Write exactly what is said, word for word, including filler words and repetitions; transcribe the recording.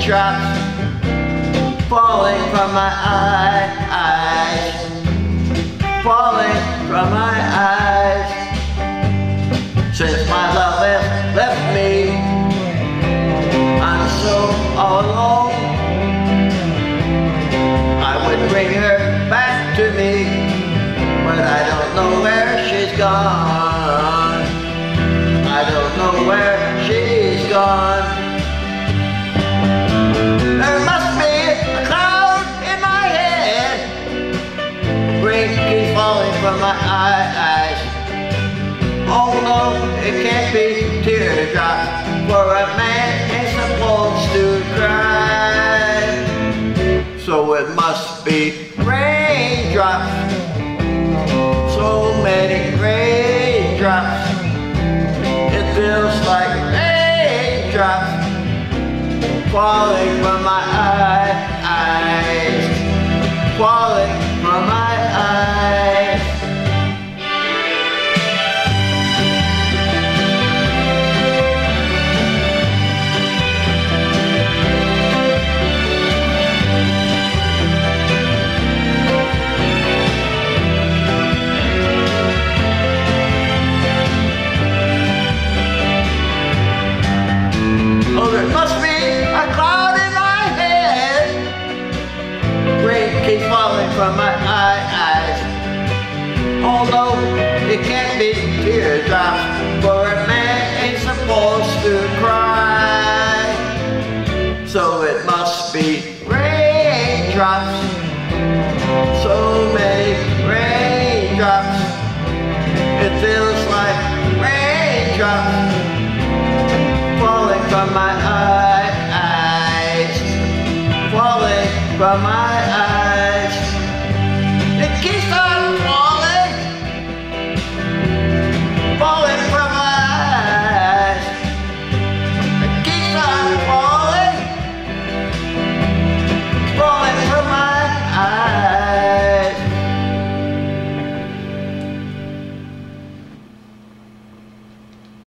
raindrops falling from my eyes, falling from my eyes. Since my love has left me, I'm so all alone. I would bring her back to me, but I don't know where she's gone. I don't know where she's gone. There must be a cloud in my head. Rain keeps falling from my eyes. Oh no, it can't be teardrops, for a man ain't supposed to cry. So it must be raindrops, so many raindrops. It feels like raindrops falling from my eyes, falling from my eyes. Oh, there must be a cloud in my head. Rain keeps falling from my eyes. Oh no, it can't be teardrops, for a man ain't supposed to cry. So it must be raindrops, so many raindrops. It feels like raindrops falling from my eyes, falling from my